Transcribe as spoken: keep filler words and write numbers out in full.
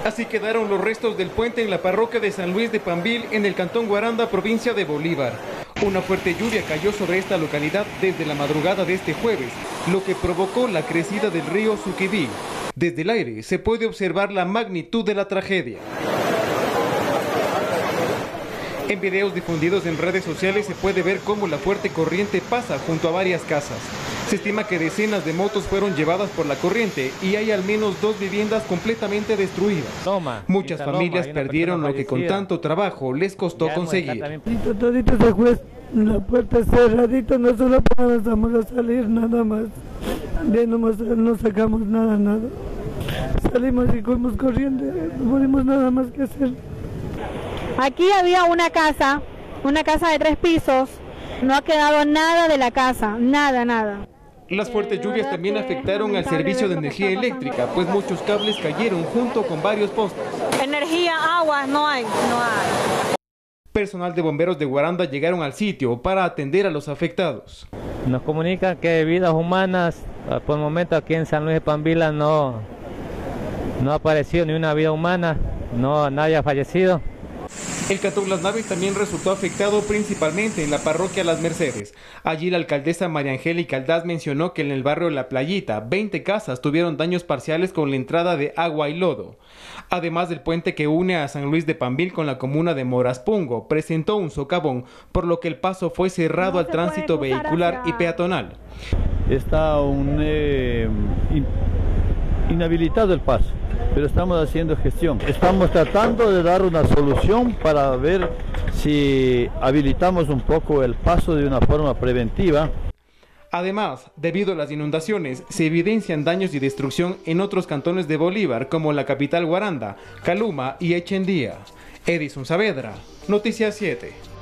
Así quedaron los restos del puente en la parroquia de San Luis de Panvil, en el cantón Guaranda, provincia de Bolívar. Una fuerte lluvia cayó sobre esta localidad desde la madrugada de este jueves, lo que provocó la crecida del río Suquibí. Desde el aire se puede observar la magnitud de la tragedia. En videos difundidos en redes sociales se puede ver cómo la fuerte corriente pasa junto a varias casas. Se estima que decenas de motos fueron llevadas por la corriente y hay al menos dos viviendas completamente destruidas. Muchas familias perdieron lo que con tanto trabajo les costó conseguir. Todito se fue, la puerta cerradita, nosotros vamos a salir nada más. Bien, no, no sacamos nada, nada. Salimos y fuimos corriendo, no tenemos nada más que hacer. Aquí había una casa, una casa de tres pisos, no ha quedado nada de la casa, nada, nada. Las fuertes lluvias también afectaron al servicio de energía eléctrica, pues muchos cables cayeron junto con varios postes. Energía, agua, no hay, no hay. Personal de bomberos de Guaranda llegaron al sitio para atender a los afectados. Nos comunican que vidas humanas, por el momento aquí en San Luis de Panvila no, no ha aparecido ni una vida humana, no, nadie ha fallecido. El cantón Las Naves también resultó afectado principalmente en la parroquia Las Mercedes. Allí la alcaldesa María Angélica Aldaz mencionó que en el barrio La Playita, veinte casas tuvieron daños parciales con la entrada de agua y lodo. Además del puente que une a San Luis de Panvil con la comuna de Moraspungo, presentó un socavón, por lo que el paso fue cerrado al tránsito vehicular y peatonal. Está un, eh, in, inhabilitado el paso, pero estamos haciendo gestión. Estamos tratando de dar una solución para ver si habilitamos un poco el paso de una forma preventiva. Además, debido a las inundaciones, se evidencian daños y destrucción en otros cantones de Bolívar, como la capital Guaranda, Caluma y Echendía. Edison Saavedra, Noticias siete.